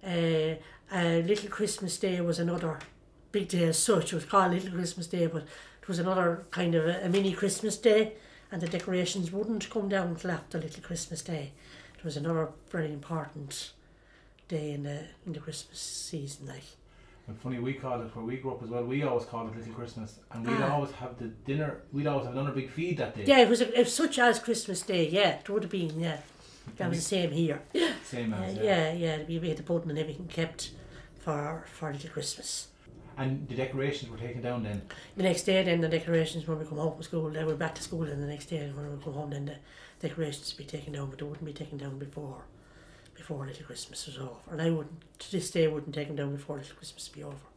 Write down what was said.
Little Christmas Day was another big day as such. It was called Little Christmas Day, but it was another kind of a mini Christmas Day, and the decorations wouldn't come down until after Little Christmas Day. It was another very important day in the Christmas season, like. And funny, we called it, where we grew up as well, we always called it Little Christmas, and we'd always have the dinner, we'd always have another big feed that day. Yeah, it was such as Christmas Day, yeah, it would have been, yeah. That was the same here. Same as, yeah. We had the pudding and everything kept for Little Christmas. And the decorations were taken down then? The next day then, the decorations, when we come home from school, they were back to school, and the next day when we come home, then the decorations would be taken down, but they wouldn't be taken down before Little Christmas was over. And I wouldn't, to this day, wouldn't take them down before Little Christmas be over.